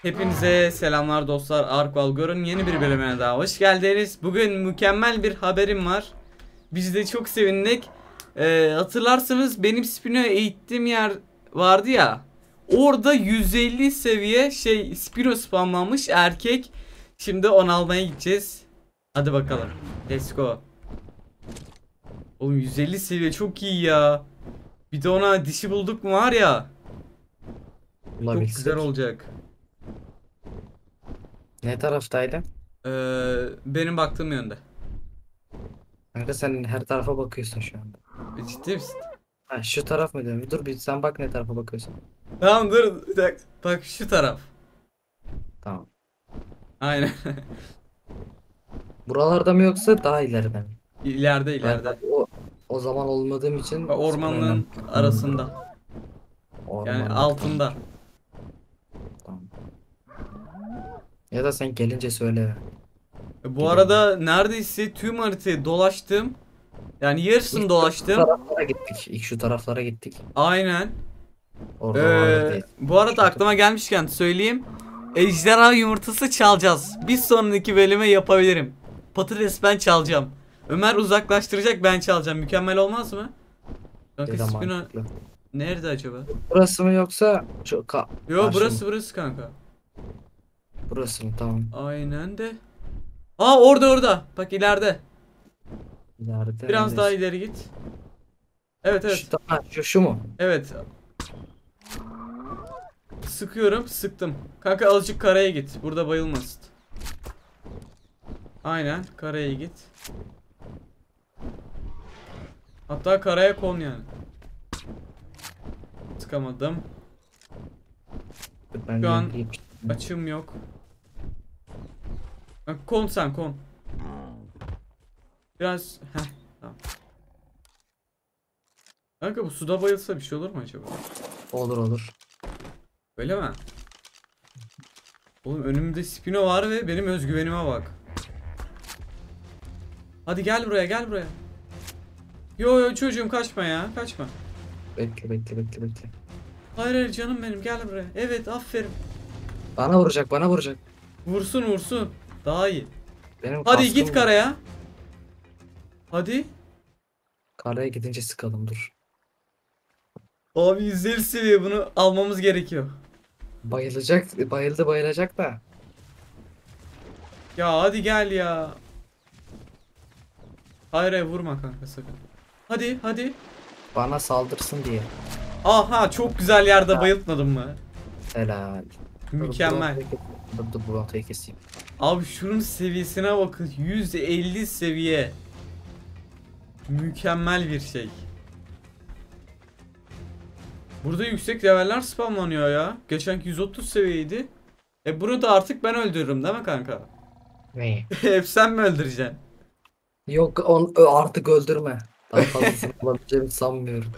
Hepinize selamlar dostlar. Ark Valgor'un yeni bir bölümüne daha hoş geldiniz. Bugün mükemmel bir haberim var. Biz de çok sevindik. Hatırlarsanız benim Spino'ya eğittiğim yer vardı ya. Orada 150 seviye Spino spamlanmış erkek. Şimdi onu almaya gideceğiz. Hadi bakalım. Let's go. Oğlum 150 seviye çok iyi ya. Bir de ona dişi bulduk mu var ya. Çok güzel Bulabilsek. olacak. Ne taraftaydı? Benim baktığım yönde. Kanka sen her tarafa bakıyorsun şu anda. Ciddi misin? Ha, şu taraf mı diyorum? Dur bir sen bak ne tarafa bakıyorsun. Tamam dur bir dakika. Bak şu taraf. Tamam. Aynen. Buralarda mı yoksa daha ileride mi? İleride Ben ileride. o zaman olmadığım için Bak spor önemli. ormanlığın arasında. Yani Ormanlık. altında. Tamam. Ya da sen gelince söyle. Bu Gidelim. arada neredeyse tüm haritayı dolaştım. Yani yarısını İlk şu dolaştım. taraflara gittik. İlk şu taraflara gittik. Aynen. Orada vardı diye. Bu arada Düşündüm. aklıma gelmişken söyleyeyim. Ejderha yumurtası çalacağız. Bir sonraki bölüme yapabilirim. Patates ben çalacağım. Ömer uzaklaştıracak, ben çalacağım. Mükemmel olmaz mı? Kanka Bir de Spino mantıklı. nerede acaba? Burası mı yoksa şu Yo, karşı mı? burası kanka. Burası mı? Tamam. Aynen de. Aa, orada. Bak ileride. İleride Biraz daha neresi? ileri git. Evet Şu, evet. şu mu? Evet. Sıkıyorum. Sıktım. Kanka azıcık karaya git. Burada bayılmasın. Aynen. Karaya git. Hatta karaya kon yani. Sıkamadım. Ben Şu an de açım yok. Bak, kon sen kon. Biraz. Heh. Tamam. Kanka bu suda bayılsa bir şey olur mu acaba? olur olur. Öyle mi? Oğlum önümde Spino var ve benim özgüvenime bak. Hadi gel buraya, gel buraya. Yo çocuğum, kaçma ya, kaçma. Bekle bekle bekle bekle. Hayır hayır canım benim, gel buraya. Evet, aferin. Bana vuracak bana vuracak. Vursun vursun. Daha iyi. Benim Hadi git kaskım yok. karaya. Hadi. Karaya gidince sıkalım dur. Abi 150 seviye, bunu almamız gerekiyor. Bayılacak bayılacak da. Ya hadi gel ya. Hayır hayır, vurma kanka sakın. Hadi. Bana saldırsın diye. Aha, çok güzel yerde Ha, bayıltmadın mı? helal. Dur Mükemmel. dur bu rotayı keseyim. Abi şunun seviyesine bakın. 150 seviye. Mükemmel bir şey. Burada yüksek leveller spamlanıyor ya. Geçenki 130 seviyeydi. Bunu da artık ben öldürürüm değil mi kanka? Neyi? Hep sen mi öldüreceksin? Yok artık öldürme. Daha fazlasını olabileceğimi sanmıyorum.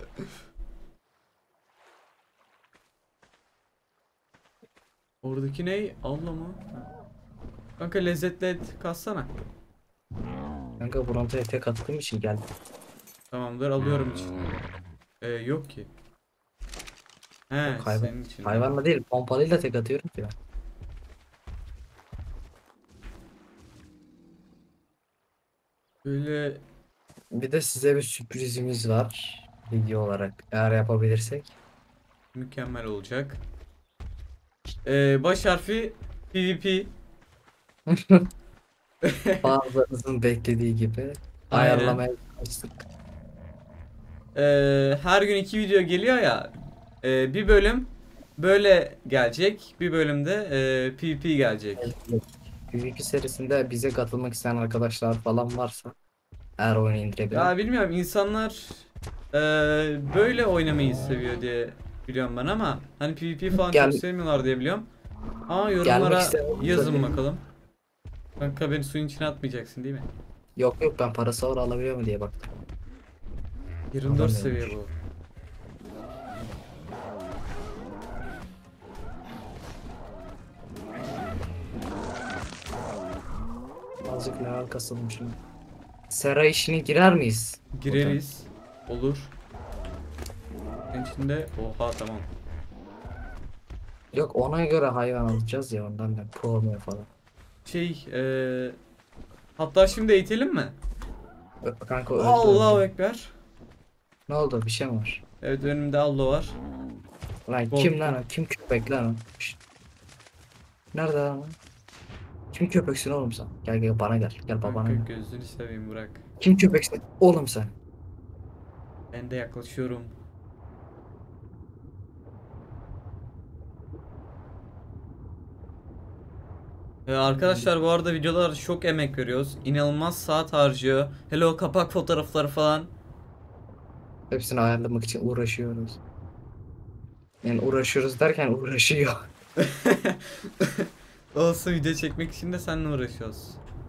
Oradaki ne? Allah mı? Kanka lezzetli et kassana. Kanka bu rotaya tek attığım için geldim. Tamamdır, alıyorum için. Yok ki. He, Yok senin için. hayvanla değil pompalıyla tek atıyorum ki ben. Böyle Bir de size bir sürprizimiz var. Video olarak eğer yapabilirsek. mükemmel olacak. Baş harfi PvP. Bazılarınızın beklediği gibi Aynen. ayarlamaya çalıştık. Her gün 2 video geliyor ya. Bir bölüm böyle gelecek. Bir bölümde PvP gelecek. PvP serisinde bize katılmak isteyen arkadaşlar falan varsa eğer oyunu indirebilen. Ya bilmiyorum, insanlar böyle oynamayı seviyor diye biliyorum ben, ama hani PvP falan çok Gel, sevmiyorlar diye biliyorum. Ama gelmek yorumlara isteyen yazın olursa- bakalım. Kanka beni suyun içine atmayacaksın değil mi? Yok yok ben parası var alabiliyor mu diye baktım. 24 seviye Alamıyormuş. bu. Azıcık level kasılmış şimdi. Sera işine girer miyiz? Burada. Gireriz. Olur. Senin içinde. Oha, tamam. Yok, ona göre hayvan alacağız ya, ondan da promo falan. Şey hatta şimdi eğitelim mi? Kanka öldü Allahu öldü. Ekber. Ne oldu, bir şey mi var? Evet, önümde Allah var. Lan kim lan o? Kim köpek lan o? Şşt. Nerede lan o? Kim köpeksin oğlum sen? Gel gel bana gel. Gel babana Kanka gel. gözünü seveyim, bırak. Kim köpeksin oğlum sen? Ben de yaklaşıyorum. Arkadaşlar bu arada videolarda çok emek veriyoruz. İnanılmaz saat harcıyor. Hele o kapak fotoğrafları falan. Hepsini ayarlamak için uğraşıyoruz. Yani uğraşıyoruz derken uğraşıyor. Olsun, video çekmek için de seninle uğraşıyoruz.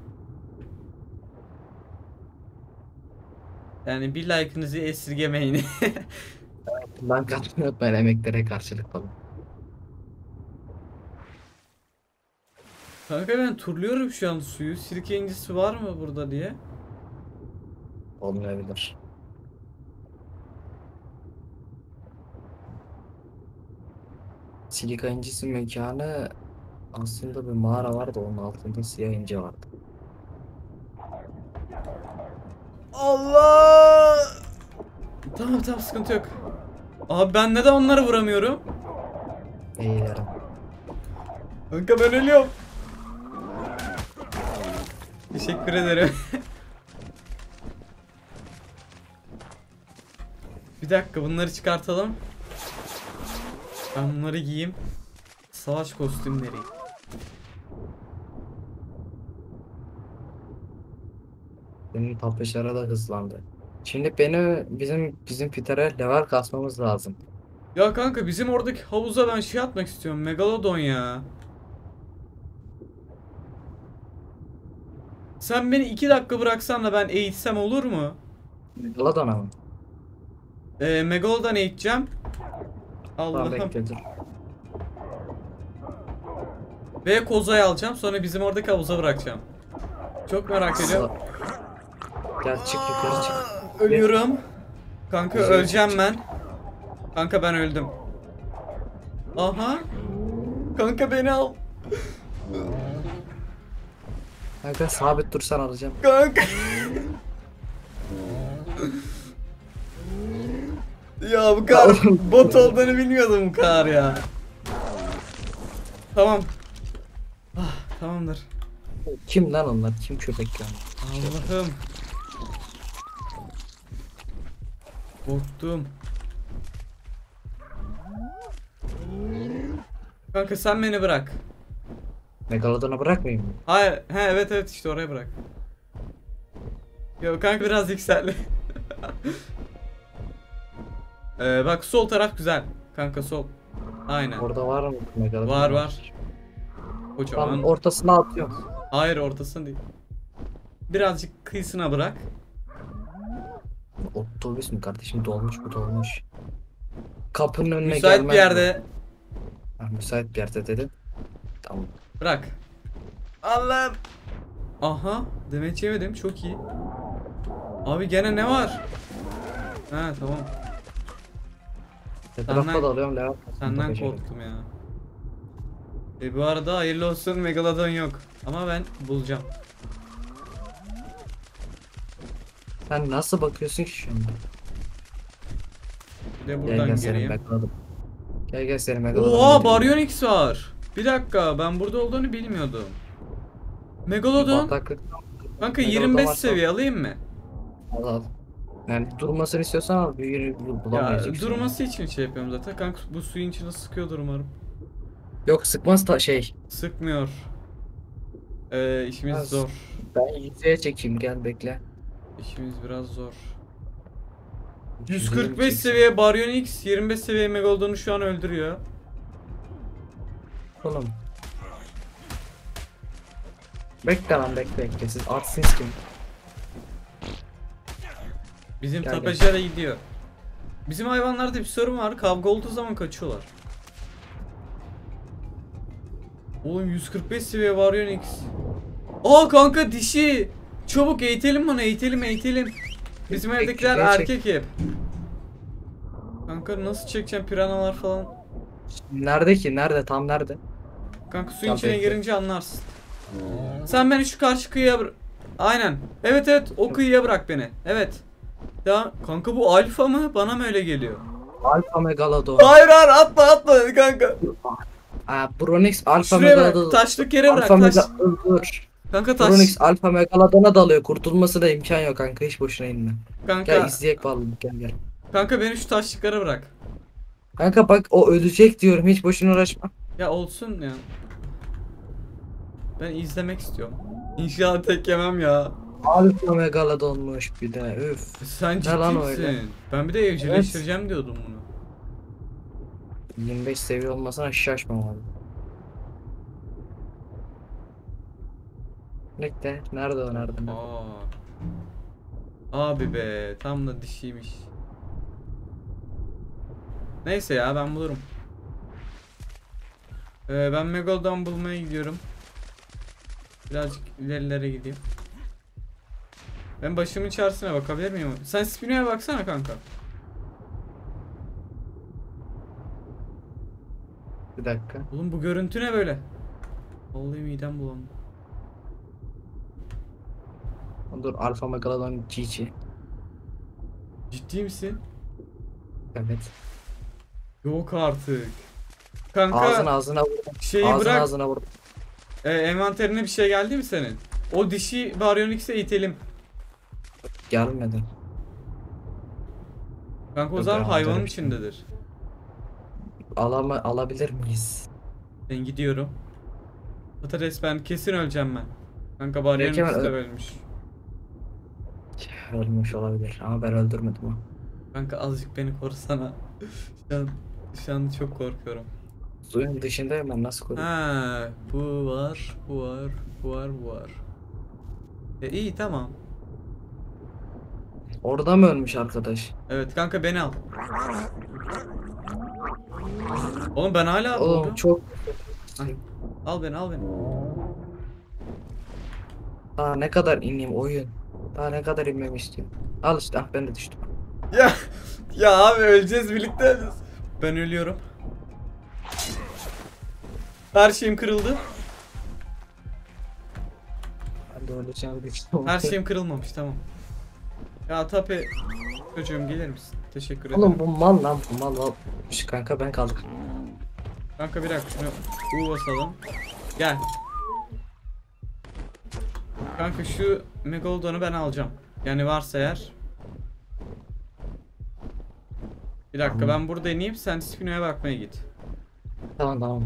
Yani bir like'ınızı esirgemeyin. Ben karşılık, ben emeklere karşılık falan. Kanka ben turluyorum şu an suyu. Sirke incisi var mı burada diye. Olmayabilir. Silika incisi mekanı aslında bir mağara vardı, onun altında siyah ince vardı. Allah! Tamam tamam, sıkıntı yok. Abi ben neden onları vuramıyorum? İyi yarım. Kanka ben ölüyorum. Teşekkür ederim. Bir dakika, bunları çıkartalım. Ben bunları giyeyim. Savaş kostümleri. Benim tapışlara da hızlandı. Şimdi bizim Peter'e level kasmamız lazım. Ya kanka bizim oradaki havuza ben şey atmak istiyorum. Megalodon ya. Sen beni 2 dakika bıraksan da ben eğitsem olur mu? Ladana mı? Megalodon eğiteceğim. Tamam, Allah'ım. bekle dur. Ve kozayı alacağım, sonra bizim oradaki havuza bırakacağım. Çok merak ediyorum. Gel çık yukarı çık. Ölüyorum. Kanka Güzel, öleceğim çık. ben. Kanka ben öldüm. Aha. Kanka beni al. Kanka sabit dursan alacağım. Kanka. Ya bu kadar bot olduğunu bilmiyordum bu kadar ya. Tamam. Ah, tamamdır. Kim lan onlar? Kim köpek lan? Allah'ım. Korktum. Kanka sen beni bırak. Megalodon'a bırakmayayım mı? Hayır, he evet evet, işte oraya bırak. Yo kanka biraz yükseldi. Bak sol taraf güzel. Kanka sol. Aynen. Orada var mı Megalodon? Var var. Tamam, Kocaman. ortasına atıyorum. Hayır, ortasını değil. Birazcık kıyısına bırak. Otobüs mü kardeşim, dolmuş bu dolmuş. Kapının önüne Müsait gelmez bir yerde Ha, müsait bir yerde dedim. Tamam. bırak. Allah'ım. Aha, demet yemedim, çok iyi. Abi gene ne var? Ha tamam. Etrafa da alıyorum level. Senden korktum ya. Bu arada hayırlı olsun, Megalodon yok. Ama ben bulacağım. Sen nasıl bakıyorsun ki şu anda? Bir de Gel buradan gel seni gireyim. Megalodon. Gel seni Megalodon. Oha, getireyim. Baryonyx var. Bir dakika, ben burada olduğunu bilmiyordum. Megalodon. Bataklıktan Kanka Megalodon 25 varsa seviye alayım mı? al. Yani durmasını istiyorsan al. Büyüğünü Ya bulamayacaksın. durması için şey yapıyorum zaten. Kanka bu suyun içine sıkıyordur umarım. Yok, sıkmaz da şey. Sıkmıyor. İşimiz Az. zor. Ben yüzeye çekeyim, gel bekle. İşimiz biraz zor. Yüzeye 145 çeksin. seviye Baryonyx, 25 seviye Megalodon'u şu an öldürüyor. Oğlum. Bekle lan, bekle. Siz artsınız kim? Bizim Gel, gel. tapacılara gidiyor. Bizim hayvanlarda bir sorun var. Kavga olduğu zaman kaçıyorlar. Oğlum 145 seviye Baryonyx. Aa kanka dişi. Çabuk eğitelim bunu, eğitelim. Bizim evdekiler çek. erkek hep. Kanka nasıl çekeceğim, piranalar falan. Nerede ki? Nerede? Tam nerede? Kanka suyun Tam içine bekle. girince anlarsın. Sen beni şu karşı kıyıya Aynen. Evet evet, o kıyıya bırak beni. Evet. Ya kanka, bu alfa mı? Bana mı öyle geliyor? Alfa Megalodon. Hayır hayır, atma kanka. Bronix Alfa Şuraya bırak. Megalodon. Taşlık yere Alfa bırak. Dur. Kanka taş. Bronix Alfa Megalodon'a dalıyor. Kurtulması da imkan yok kanka. Hiç boşuna inme. Gel Kanka. izleyek vallahi, gel. Kanka beni şu taşlıklara bırak. Kanka bak o ölecek diyorum. Hiç boşuna uğraşma. Ya olsun ya. Ben izlemek istiyorum. İnşallah tek yemem ya. Alfa Megalodon'muş bir de. Üf. Sen Ne lan ciddi öyle? misin? Ben bir de evcilleştireceğim diyordum bunu. 25 seviye olmasına şaşmam abi. Bekle. Nerede o nerede? Aa. Abi be, tam da dişiymiş. Neyse ya, ben bulurum. Ben Megalodon bulmaya gidiyorum. Birazcık ilerilere gideyim. Ben başımın içerisine bakabilir miyim? Sen Spino'ya baksana kanka. Bir dakika. Oğlum bu görüntü ne böyle? Vallahi midem bulandı. Dur Alfa Megalodon GG. Ciddi misin? Evet. Yok artık. Kanka Ağzına vur. şeyi bırak. Ağzına vur. Envanterine bir şey geldi mi senin? O dişi Baryonyx'e itelim. Gelmedi. Kanka o Yok, zaman hayvanın envanterim işte. içindedir. Alabilir miyiz? Ben gidiyorum. Patates, ben kesin öleceğim ben. Kanka Belki Baryonyx ben de ölmüş. Ölmüş olabilir ama ben öldürmedim o. Kanka azıcık beni korusana. Şu an çok korkuyorum. Suyun dışındayım ben nasıl koruyayım? Ha, bu var, bu var, bu var, bu var. İyi tamam. Orada mı ölmüş arkadaş? Evet kanka, beni al. Oğlum ben hala Oğlum buldum. çok... Al beni, al beni. Daha ne kadar ineyim oyun? Daha ne kadar inmemi istiyorum? Al işte ben de düştüm. Ya ya abi, öleceğiz, birlikte öleceğiz. Ben ölüyorum. Her şeyim kırıldı. Ben de öleceğim düştüm. Her şeyim kırılmamış, tamam. Ya Tape çocuğum, gelir misin? Teşekkür ederim. Oğlum bu mal lan bu mal. Kanka ben kaldım. Kanka bir dakika, şunu basalım. Gel. Kanka şu Megalodon'u ben alacağım. Yani varsa eğer. Bir dakika, ben burada ineyim, sen Spino'ya bakmaya git. Tamam.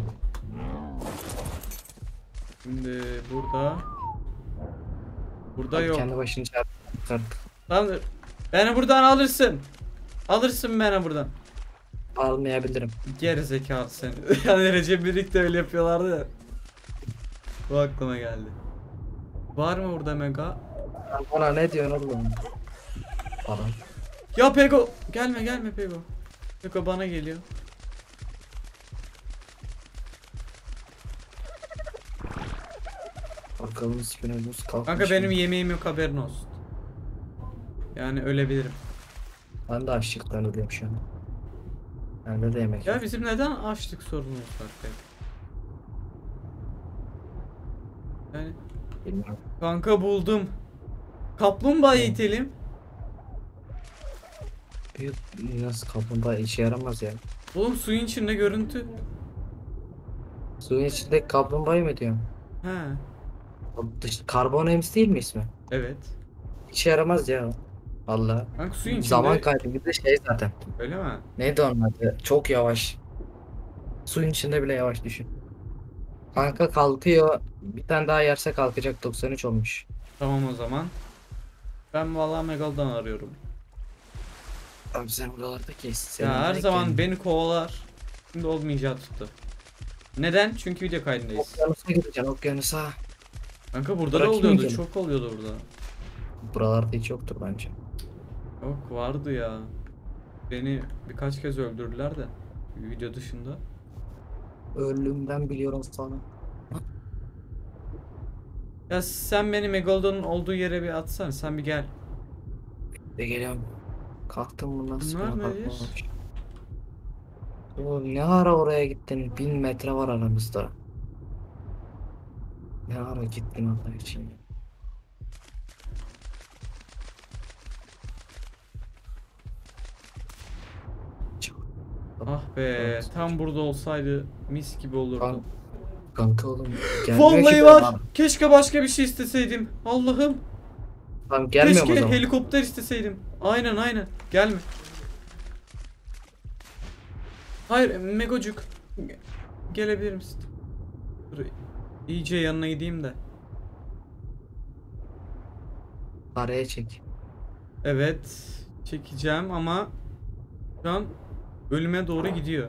Şimdi burada Hadi yok. kendi başını çarptı. Lan beni buradan alırsın. Alırsın beni buradan. Almayabilirim. Geri zekalı seni. Yani Recep birlikte öyle yapıyorlardı ya. Bu aklıma geldi. Var mı burada mega? Sen bana ne diyorsun oğlum? Falan. Ya Pego! Gelme Pego. Pego bana geliyor. Bakalım spinozumuz kalkmış. Kanka benim yemeğim yok, haberin olsun. Yani ölebilirim. Ben de açlıktan ölüyorum şu an. Bende de yemek Ya yok. bizim neden açlık sorunumuz var peki? Yani Bilmiyorum. kanka buldum. Kaplumbağayı itelim. Nasıl kaplumbağa işe yaramaz yani. Oğlum suyun içinde görüntü. Suyun içindeki kaplumbağayı mı diyorum? He. Karbon ems değil mi ismi? Evet. İşe yaramaz ya. Vallahi. Kanka suyun içinde. Zaman kaybı bir de şey zaten. Öyle mi? Neydi onun adı? Çok yavaş. Suyun içinde bile yavaş düşün. Kanka kalkıyor. Bir tane daha yerse kalkacak. 93 olmuş. Tamam o zaman. Ben vallahi Megalodon arıyorum. Abi sen buralarda kes. Ya her zaman beni kovalar. Şimdi olmayacağı tuttu. Neden? Çünkü video kaydındayız. Okyanusa gideceksin okyanusa. Kanka burada da Bırakayım oluyordu. canım. Çok oluyordu burada. Buralarda hiç yoktur bence. Yok, vardı ya. Beni birkaç kez öldürdüler de. Video dışında. Ölümden biliyorum sana. Ya sen beni Megalodon'un olduğu yere bir atsana. Sen bir gel. De geliyorum. Kalktım bundan Bunlar sonra nedir? kalkmamış. Oğlum ne ara oraya gittin? 1000 metre var aramızda. Ne ara gittin Allah için? Çok- Ah be, tam burada olsaydı mis gibi olurdu. Kanka oğlum gelmiyor Vallahi ki var. bana. Keşke başka bir şey isteseydim. Allah'ım. Tamam gelmiyor mu o Keşke zaman? helikopter isteseydim. Aynen aynen. Gelme. Hayır Megocuk. Gelebilir misin? Dur, iyice yanına gideyim de. Araya çek. Evet. Çekeceğim ama şu an ölüme doğru gidiyor.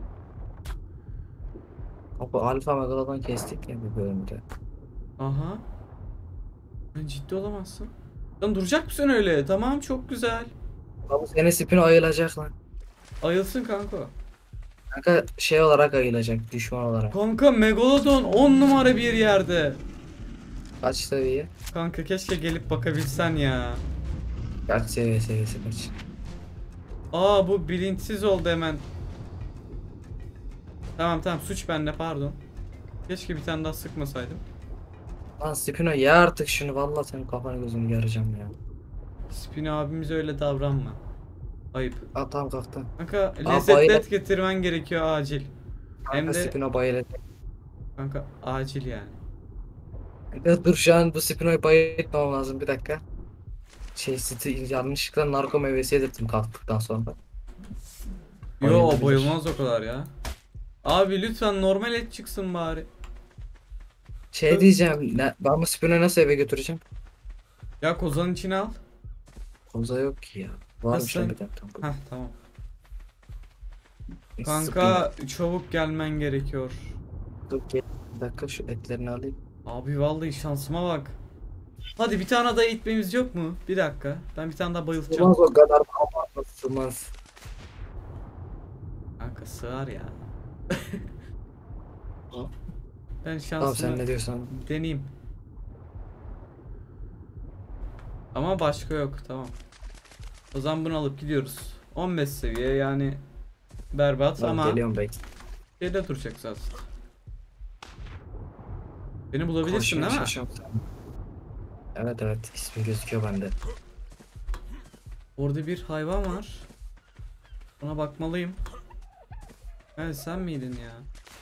Abi Alfa Megalodon kestik ya bir bölümde. Aha. Sen ciddi olamazsın. Lan duracak mısın öyle? Tamam çok güzel. Abi senin spin ayılacak lan. Ayılsın kanka. Kanka şey olarak ayılacak düşman olarak. Kanka Megalodon 10 numara bir yerde. Kaç seviye? Kanka keşke gelip bakabilsen ya. Kaç seviyesi kaç? Aa bu bilinçsiz oldu hemen. Tamam tamam suç bende pardon. Keşke bir tane daha sıkmasaydım. Lan Spino ya artık şunu vallahi senin kafanı gözünü yaracağım ya. Spin abimize öyle davranma. Ayıp. Aa tamam kalktı. Kanka Aa, lezzetli bayıla- et getirmen gerekiyor acil. Hem Kanka de Spino bayılacak. kanka acil yani. Kanka dur şu an bu Spino'yu bayıltmam lazım bir dakika. Yanlışlıkla narko meyvesi yedirttim kalktıktan sonra. Yo Bayılabilir. bayılmaz o kadar ya. Abi lütfen normal et çıksın bari. Şey diyeceğim ben bu Spino'yu nasıl eve götüreceğim? Ya kozanın içine al. Koza yok ki ya. Varmış Nasıl? lan bir dakika. Heh tamam. Spino. Kanka çabuk gelmen gerekiyor. Dur gel. Bir dakika şu etlerini alayım. Abi vallahi şansıma bak. Hadi bir tane daha itmemiz yok mu? Bir dakika. Ben bir tane daha bayılacağım. Sığmaz o kadar abartma sığmaz. Kanka sığar ya. Ben Tamam sen şansımı ne diyorsan. deneyeyim. Ama başka yok tamam. O zaman bunu alıp gidiyoruz. 15 seviye yani berbat Tamam, ama geliyorum bey. şeyde duracak zaten. Beni bulabilirsin Koşuyor, değil mi? şaşıyorum. Evet evet ismi gözüküyor bende. Orada bir hayvan var. Ona bakmalıyım. Evet sen miydin ya?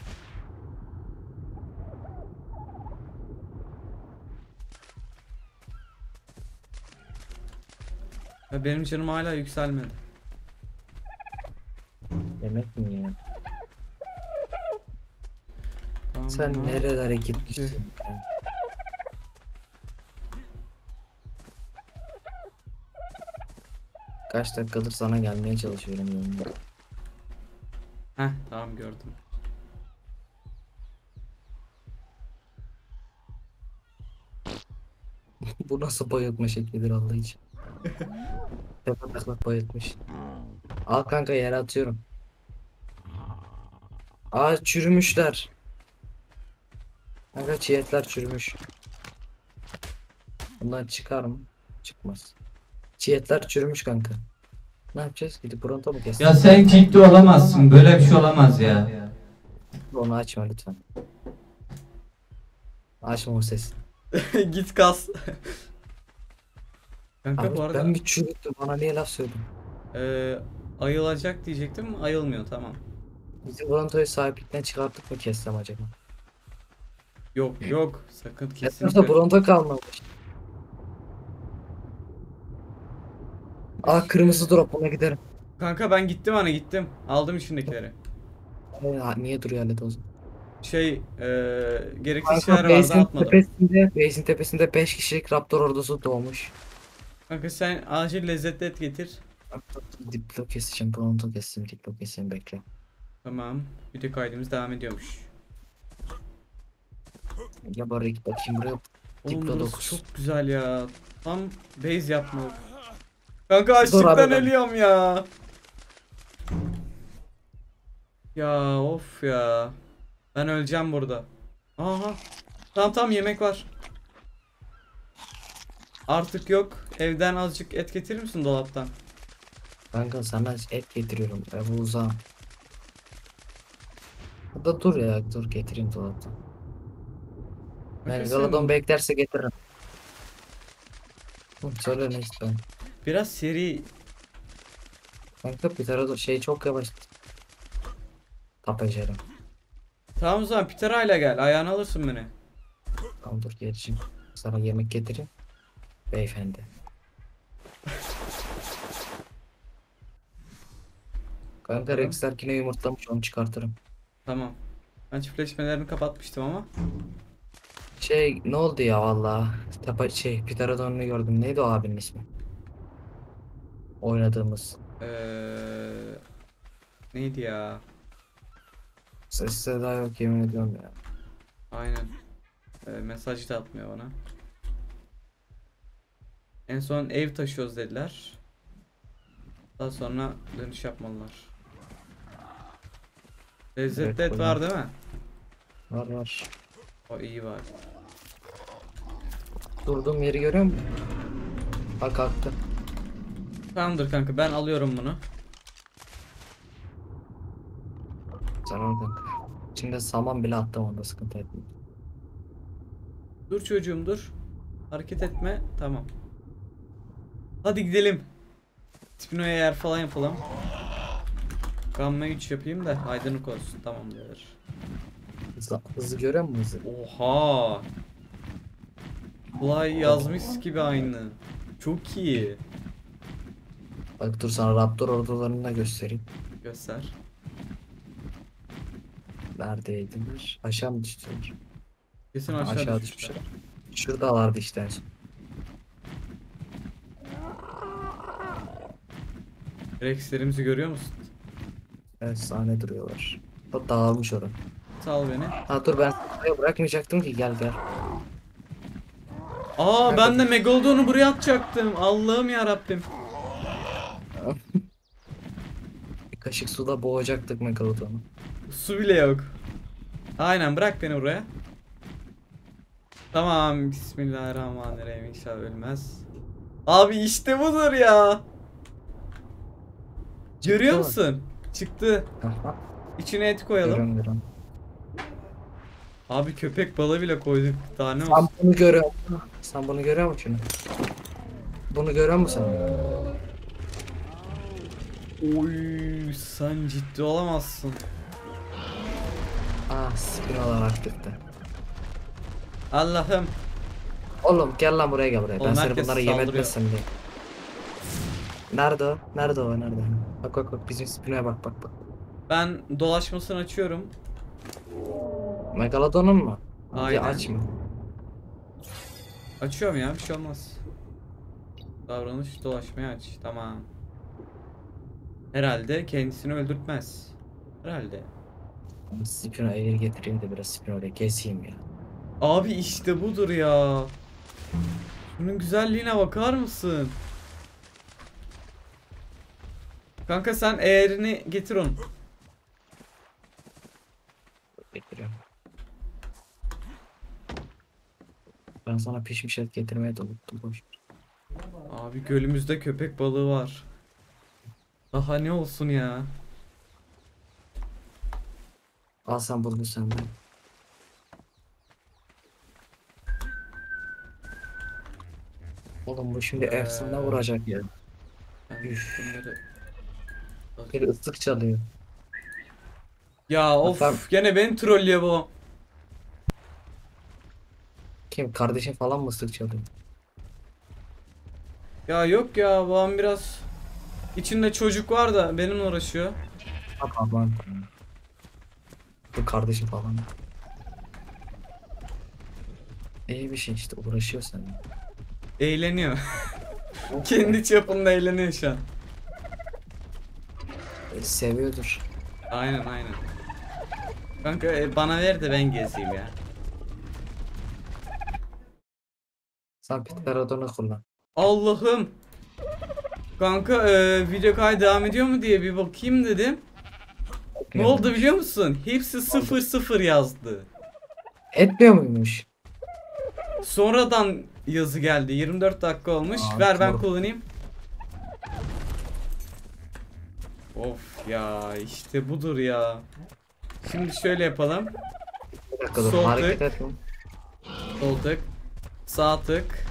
Ya benim canım hala yükselmedi. Yemek mi ya? Tamam. Sen nerelere gitmişsin? Kaç dakikadır sana gelmeye çalışıyorum yanımda. Heh tamam gördüm. Bu nasıl bayıltma şeklidir Allah için. Tepe taklak bayıltmış. Al kanka yere atıyorum. Aa çürümüşler. Kanka çiğetler çürümüş. Bundan çıkar mı? Çıkmaz. Çiğetler çürümüş kanka. Ne yapacağız? Gidip pronto mu Ya keseceğiz? sen ciddi olamazsın. Böyle bir şey olamaz ya. Onu açma lütfen. Açma o sesi. Git kas. Kanka Abi bu arada ben bir çürüttüm. Bana niye laf söyledin? eee, ayılacak diyecektim. Ayılmıyor tamam. Bizim prontoyu sahiplikten çıkarttık mı kessem acaba? Yok yok sakın Etrafta kesinlikle. pronto kalmamış. Aa kırmızı drop ona giderim. Kanka ben gittim hani gittim. Aldım içindekileri. Niye duruyor alet o zaman? Gereksiz Kanka şeyler vardı atmadım. Base'in tepesinde 5 kişilik Raptor ordusu doğmuş. Kanka sen acil lezzetli et getir. Diplo keseceğim, pronto keseceğim, diplo keseceğim bekle. Tamam. Video kaydımız devam ediyormuş. Ya bari git bakayım buraya. Oğlum Diplo burası 9. çok güzel ya. Tam base yapmalık. Kanka Dur açlıktan abi ben- ölüyorum ya. Ya of ya. Ben öleceğim burada. Aha. Tamam tamam yemek var. Artık yok. Evden azıcık et getirir misin dolaptan? Kanka sana et getiriyorum. Bu uzağa. Burada dur ya, dur getireyim dolaptan. Kanka Megalodon sen beklerse getiririm. Hı, söyle ne istiyorsun? biraz seri. Kanka Pterodon şey çok yavaş. Tapecerim. Tamam o zaman Pitera'yla gel. Ayağını alırsın beni. Tamam dur geleceğim. Sana yemek getireyim. Beyefendi. Kanka Tamam. Rexler yine yumurtlamış, onu çıkartırım. Tamam. Ben çiftleşmelerini kapatmıştım ama. Şey ne oldu ya valla. Şey Pterodon'u gördüm. Neydi o abinin ismi? Oynadığımız. Ee, neydi ya? Ses seda yok yemin ediyorum ya. Aynen. Mesaj da atmıyor bana. En son ev taşıyoruz dediler. Daha sonra dönüş yapmalılar. Lezzetli et buyurun. var değil mi? Var var. O iyi var. Durduğum yeri görüyor musun? Bak kalktı. Tamamdır kanka ben alıyorum bunu. Sen oradan. İçinde saman bile attım, onda sıkıntı etmiyor. Dur çocuğum dur. Hareket etme. Tamam. Hadi gidelim. Spino'ya yer falan yapalım. Gamma 3 yapayım da aydınlık olsun. Tamamdır. Hızı görüyor musun hızı? Oha. Fly yazmış gibi aynı. Çok iyi. Bak dur sana Raptor ordularını da göstereyim. Göster. Neredeydiler? Aşağı mı düştüler? Kesin Aşağı, aşağı düşmüşler. düşmüşler. Şuradalardı işte en son. Rex'lerimizi görüyor musun? Evet sahne duruyorlar. O dağılmış orada. Sal beni. Ha dur ben buraya bırakmayacaktım ki, gel gel. Aa ben de Megalodon'u buraya atacaktım. Allah'ım ya Rabbim. Bir kaşık suda boğacaktık Megalodon'u. Su bile yok. Aynen bırak beni buraya. Tamam bismillahirrahmanirrahim inşallah ölmez. Abi işte budur ya. Görüyor mı? musun? Çıktı. Aha, İçine et koyalım. görüyorum. Abi köpek balığı bile koyduk. Daha ne Sen olsun? bunu görüyor musun? Sen bunu görüyor musun şimdi? Bunu görüyor musun sen? Oy sen ciddi olamazsın. Ah spinolar aktifte. Allah'ım. Oğlum gel lan buraya, gel buraya. Ben Oğlum seni herkes bunlara yem saldırıyor. etmezsem diye. Nerede o? Nerede o? Nerede? Bak bak bak, bizim spinoya bak bak bak. Ben dolaşmasını açıyorum. Megalodon'un mu? Hadi Aynen. açma. Açıyorum ya bir şey olmaz. Davranış dolaşmayı aç. Tamam. Herhalde kendisini öldürtmez. Herhalde. Spino eğer getireyim de biraz spinoyla keseyim ya. Abi işte budur ya. Bunun güzelliğine bakar mısın? Kanka sen eğerini getir onu. Getiriyorum. Ben sana pişmiş et getirmeye de unuttum, boş ver. Abi gölümüzde köpek balığı var. Daha ne olsun ya? Al sen bunu senden. Oğlum bu şimdi efsane vuracak ya. Ben Üf. bunları... Bir ıslık çalıyor. Ya of Hatta- gene beni trollüyor bu. Kim? Kardeşin falan mı ıslık çalıyor? Ya yok ya bu an biraz içinde çocuk var da benimle uğraşıyor. Bak ablan. Bu kardeşin falan. İyi bir şey işte, uğraşıyor seninle. Eğleniyor. Kendi çapında eğleniyor şu an. Seviyordur. Aynen aynen. Kanka bana ver de ben gezeyim ya. Sen Pterodon'u kullan. Allah'ım. Kanka video kaydı devam ediyor mu diye bir bakayım dedim. Ne oldu biliyor musun? Hepsi 00 yazdı. Etmiyor muymuş? Sonradan yazı geldi. 24 dakika olmuş. Aa, Ver ben doğru. kullanayım. Of ya işte budur ya. Şimdi şöyle yapalım. Bir dakika dur. Sol Hareket tık. etme. Sol tık. Sağ tık.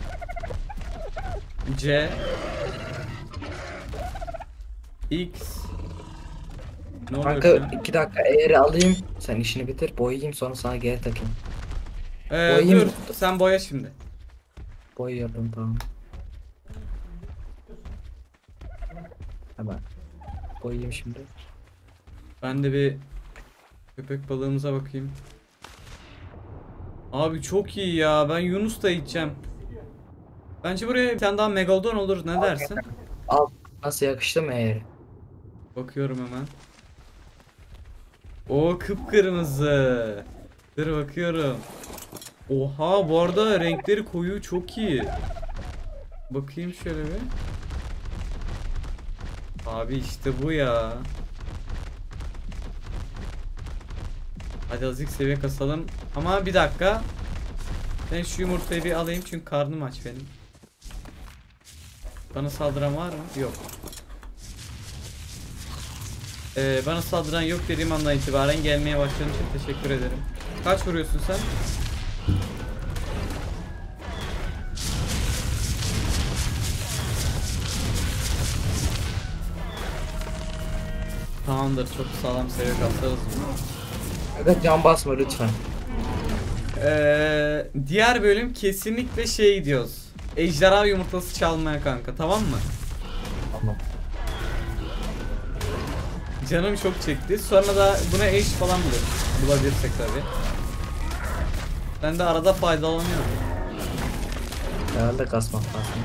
C. X. Ne oluyor şu Kanka an? 2 dakika eğri alayım. Sen işini bitir. Boyayayım sonra sana geri takayım. Boyayayım. Dur sen boya şimdi. Boyuyorum tamam. Hemen. Boyayayım şimdi. Ben de bir köpek balığımıza bakayım. Abi çok iyi ya. Ben Yunus da içeceğim. Bence buraya bir tane daha megalodon olur. Ne dersin? Al. Nasıl yakıştı mı eğri? Bakıyorum hemen. O kıpkırmızı. Dur bakıyorum. Oha bu arada renkleri koyu çok iyi. Bakayım şöyle bir. Abi işte bu ya. Hadi azıcık seviye kasalım. Ama bir dakika. Ben şu yumurtayı bir alayım çünkü karnım aç benim. Bana saldıran var mı? Yok. Bana saldıran yok dediğim andan itibaren gelmeye başladığın için teşekkür ederim. Kaç vuruyorsun sen? Tamamdır, çok sağlam seviye kaslarız. Kanka can basma lütfen. Diğer bölüm kesinlikle şey gidiyoruz. Ejderha yumurtası çalmaya kanka, tamam mı? Tamam. Canım çok çekti. Sonra da buna eş falan bulabilirsek tabi. Ben de arada faydalanıyorum. Herhalde kasmak lazım.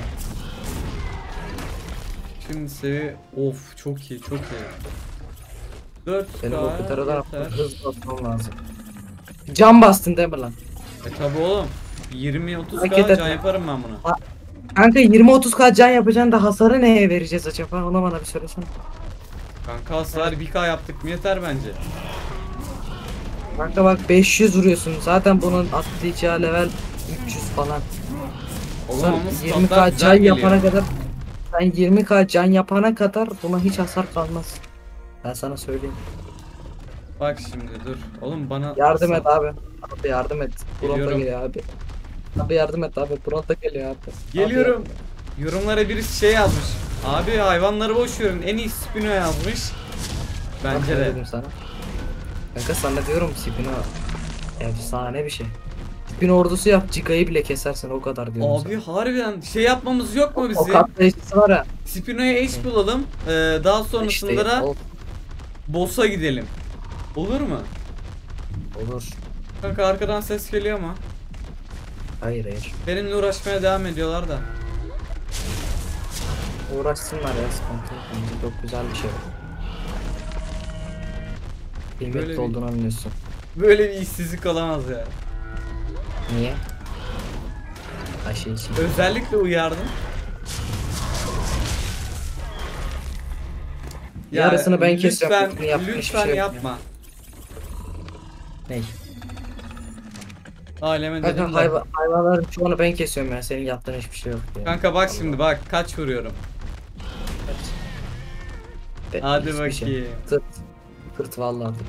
Şimdi seviye of çok iyi, çok iyi. 4 Senin bu gitarı yeter. hızlı atmam lazım. Can bastın değil mi lan? Tabi oğlum. 20-30 Hareket k can etme. yaparım ben bunu. Kanka 20-30k can yapacaksın da hasarı neye vereceğiz acaba? Ona bana bir söylesene. Kanka hasar 1k yaptık mı yeter bence. Kanka bak 500 vuruyorsun. Zaten bunun atlayacağı level 300 falan. Oğlum Sen ama 20k standart can güzel yapana geliyor. kadar sen 20k can yapana kadar buna hiç hasar kalmaz. Ben sana söyleyeyim. Bak şimdi dur. Oğlum bana Yardım et abi. Abi yardım et. Bronta Geliyorum. geliyor abi. Abi yardım et abi. Bronta geliyor abi. Geliyorum. Abi, Yorumlara birisi şey yazmış. Abi hayvanları boş verin. En iyi Spino yazmış. Bence bak, de. dedim sana. Kanka sana diyorum Spino efsane bir şey. Spino ordusu yap. Ciga'yı bile kesersin o kadar diyorum Abi harbiden şey yapmamız yok mu sana. O bizim? katlayıcısı var ya. Spino'ya eş bulalım. Daha sonrasında işte, da boss'a gidelim. Olur mu? olur. Kanka arkadan ses geliyor ama. Hayır hayır. Benimle uğraşmaya devam ediyorlar da. Uğraşsınlar ya sıkıntı yok. Bence çok güzel bir şey. Böyle Kıymetli bir- olduğunu anlıyorsun. Böyle bir işsizlik olamaz ya. Niye? Ayşe için. Özellikle uyardım. Yarısını ben kesiyorum, Lütfen, hepsini yapma, hiçbir lütfen şey yok yapma. Ney? Aleme dedim Kanka de. hayvanların çoğunu ben kesiyorum ya. Senin yaptığın hiçbir şey yok. Ya. Kanka bak şimdi bak kaç vuruyorum. Hadi Hiçbir şey. bakayım. Tırt. Tırt vallahi tırt.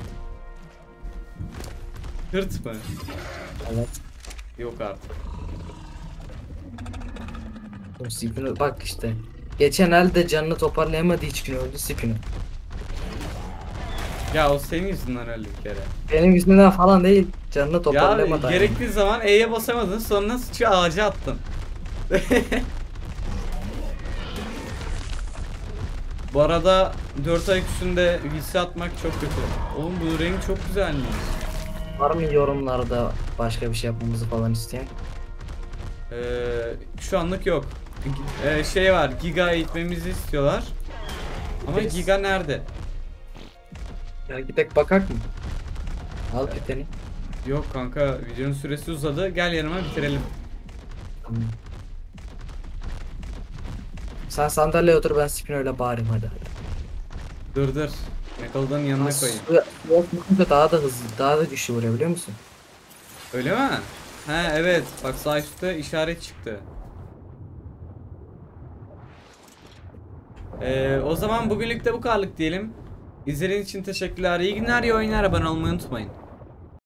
Hırt mı? Evet. Yok artık. Bu Spino bak işte. Geçen elde canını toparlayamadığı için öldü Spino. Ya o senin yüzünden öldü bir kere. Benim yüzümden falan değil. Canını Ya toparlayamadı. gerektiği zaman E'ye basamadın sonra sıçı ağaca attın. Bu arada 4 ay üstünde VC atmak çok kötü. Oğlum bu renk çok güzelmiş. Var mı yorumlarda başka bir şey yapmamızı falan isteyen? Şu anlık yok. Şey var, Giga eğitmemizi istiyorlar. Ama Yes. Giga nerede? Ya gidek bakak mı? Al piteni. Yok kanka, videonun süresi uzadı. Gel yanıma bitirelim. Tamam. Sen sandalyeye otur ben Spino'yla bağırayım hadi. Dur dur. Megalodon'un yanına koyayım. Suya bakınca daha da hızlı, daha da güçlü vuruyor biliyor musun? Öyle mi? He evet. Bak sağ üstte işaret çıktı. O zaman bugünlük de bu kadarlık diyelim. İzlediğiniz için teşekkürler. İyi günler, iyi oyunlar. Abone olmayı unutmayın.